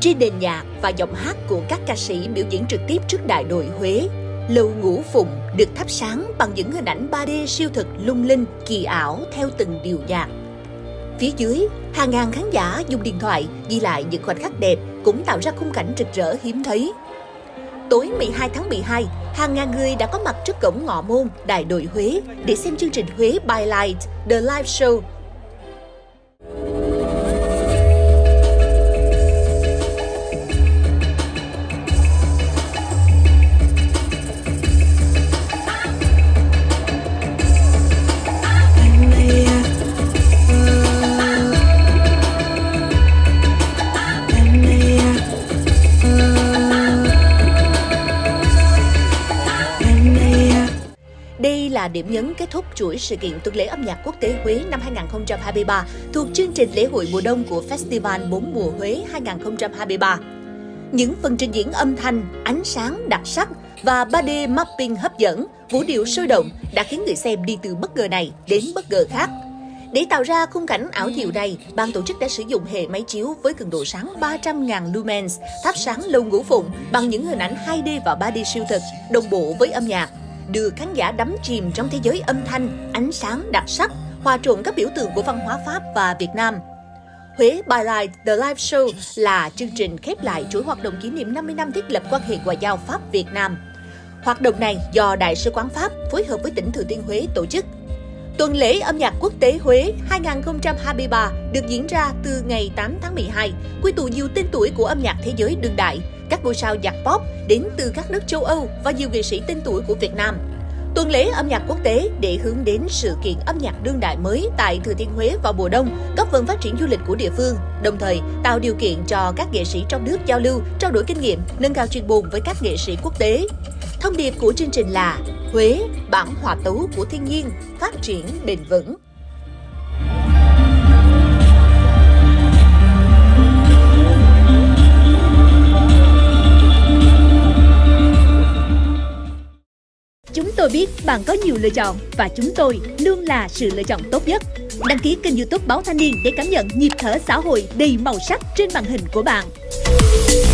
Trên nền nhạc và giọng hát của các ca sĩ biểu diễn trực tiếp trước đại đội Huế, Lầu Ngũ Phụng được thắp sáng bằng những hình ảnh 3D siêu thực lung linh, kỳ ảo theo từng điệu nhạc. Phía dưới, hàng ngàn khán giả dùng điện thoại ghi lại những khoảnh khắc đẹp, cũng tạo ra khung cảnh rực rỡ hiếm thấy. Tối 12 tháng 12, hàng ngàn người đã có mặt trước cổng Ngọ Môn, đại đội Huế để xem chương trình Huế by Light, The Live Show. Đây là điểm nhấn kết thúc chuỗi sự kiện tuần lễ âm nhạc quốc tế Huế năm 2023 thuộc chương trình lễ hội mùa đông của Festival 4 mùa Huế 2023. Những phần trình diễn âm thanh, ánh sáng đặc sắc và 3D mapping hấp dẫn, vũ điệu sôi động đã khiến người xem đi từ bất ngờ này đến bất ngờ khác. Để tạo ra khung cảnh ảo diệu này, ban tổ chức đã sử dụng hệ máy chiếu với cường độ sáng 300.000 lumens, thắp sáng Lầu Ngũ Phụng bằng những hình ảnh 2D và 3D siêu thực, đồng bộ với âm nhạc, đưa khán giả đắm chìm trong thế giới âm thanh, ánh sáng đặc sắc, hòa trộn các biểu tượng của văn hóa Pháp và Việt Nam. Huế by Light The Live Show là chương trình khép lại chuỗi hoạt động kỷ niệm 50 năm thiết lập quan hệ ngoại giao Pháp-Việt Nam. Hoạt động này do Đại sứ quán Pháp phối hợp với tỉnh Thừa Thiên Huế tổ chức. Tuần lễ âm nhạc quốc tế Huế 2023 được diễn ra từ ngày 8 tháng 12, quy tụ nhiều tên tuổi của âm nhạc thế giới đương đại, các ngôi sao nhạc pop đến từ các nước châu Âu và nhiều nghệ sĩ tên tuổi của Việt Nam. Tuần lễ âm nhạc quốc tế để hướng đến sự kiện âm nhạc đương đại mới tại Thừa Thiên Huế vào mùa đông, góp phần phát triển du lịch của địa phương, đồng thời tạo điều kiện cho các nghệ sĩ trong nước giao lưu, trao đổi kinh nghiệm, nâng cao chuyên môn với các nghệ sĩ quốc tế. Thông điệp của chương trình là Huế, bản hòa tấu của thiên nhiên, phát triển bền vững. Chúng tôi biết bạn có nhiều lựa chọn và chúng tôi luôn là sự lựa chọn tốt nhất. Đăng ký kênh YouTube Báo Thanh Niên để cảm nhận nhịp thở xã hội đầy màu sắc trên màn hình của bạn.